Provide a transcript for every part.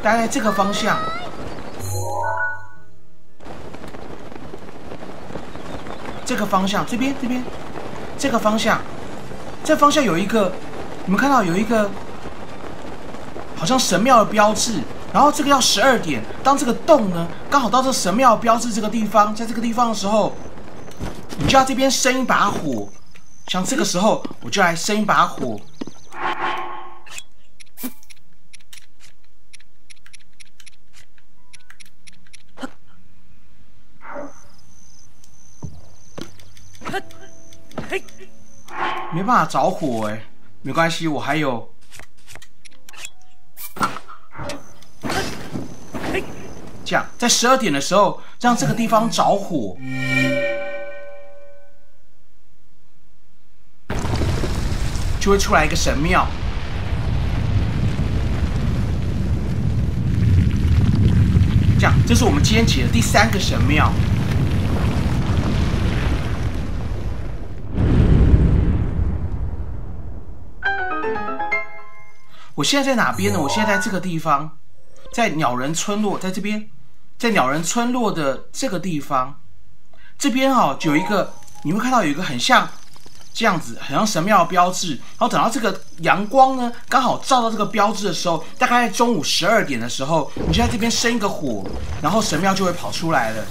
大概这个方向。这个方向，这边，这个方向，这方向有一个，你们看到有一个好像神庙的标志，然后这个要12点。当这个洞呢刚好到这神庙标志这个地方，在这个地方的时候，你就要这边生一把火。像这个时候，我就来生一把火。没办法着火哎，没关系，我还有。这样，在12点的时候，让这个地方着火，就会出来一个神庙。这样，这是我们今天解的第3个神庙。我现在在哪边呢？我现在在这个地方，在鸟人村落，在这边，在鸟人村落的这个地方，这边就有一个，你会看到有一个很像这样子，很像神庙的标志。然后等到这个阳光呢，刚好照到这个标志的时候，大概在中午12点的时候，你就在这边生一个火，然后神庙就会跑出来了。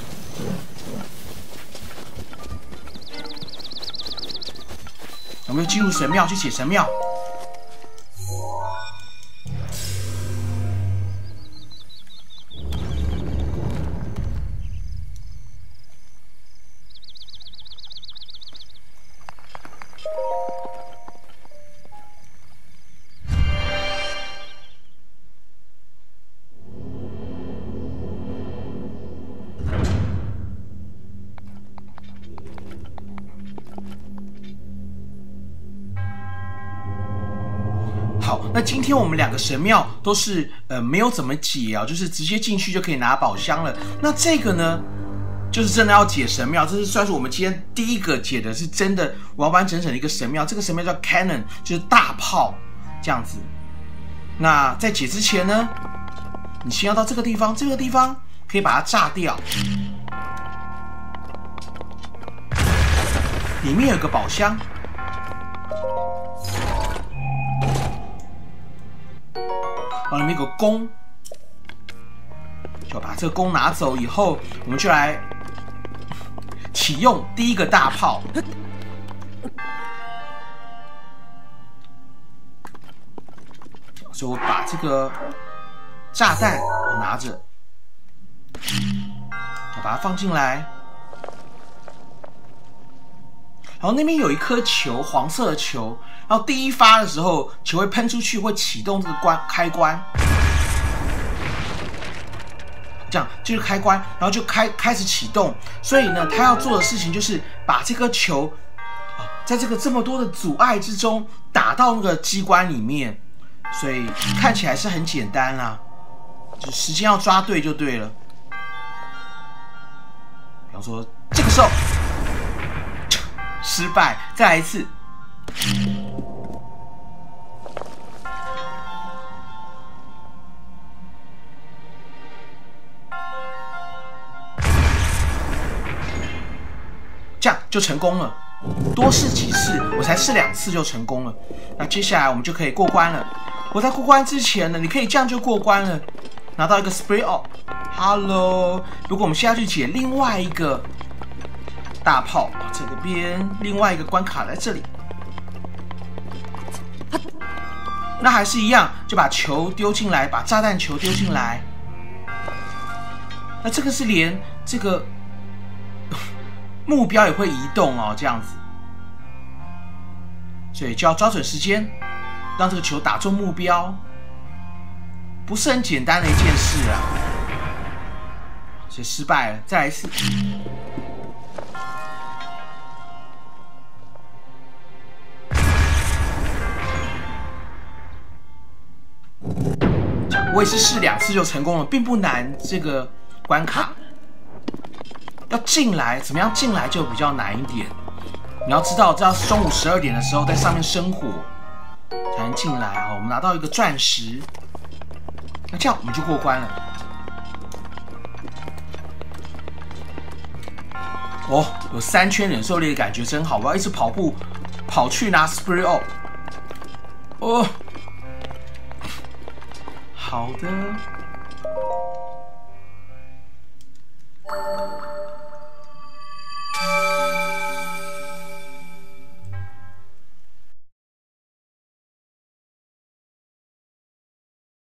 我们就进入神庙去写神庙。那今天我们2个神庙都是没有怎么解啊，就是直接进去就可以拿宝箱了。那这个呢，就是真的要解神庙，这是算是我们今天第一个解的，是真的完完整整的一个神庙。这个神庙叫 Cannon， 就是大炮这样子。那在解之前呢，你先要到这个地方，这个地方可以把它炸掉，里面有个宝箱。里面有个弓，就把这个弓拿走以后，我们就来启用第一个大炮。所以我把这个炸弹我拿着，我把它放进来。然后那边有一颗球，黄色的球。然后第一发的时候，球会喷出去，会启动这个开关，这样就是开关，然后就开始启动。所以呢，他要做的事情就是把这颗球，在这个这么多的阻碍之中，打到那个机关里面。所以看起来是很简单啦，就时间要抓对就对了。比方说这个时候失败，再来一次。这样就成功了，多试几次，我才试2次就成功了。那接下来我们就可以过关了。我在过关之前呢，你可以这样就过关了，拿到一个 spray up。Hello， 如果我们现在去解另外一个大炮，这边另外一个关卡在这里，那还是一样，就把球丢进来，把炸弹球丢进来。那这个是连这个目标也会移动哦，这样子，所以就要抓准时间，让这个球打中目标，不是很简单的一件事啊。所以失败了，再来一次。我也是试2次就成功了，并不难。这个关卡要进来，怎么样进来就比较难一点。你要知道，要中午12点的时候在上面生火才能进来哦。我们拿到一个钻石， 那这样我们就过关了。哦，有3圈忍受力的感觉真好，我要一直跑步跑去拿 Spirit Orb。哦，好的。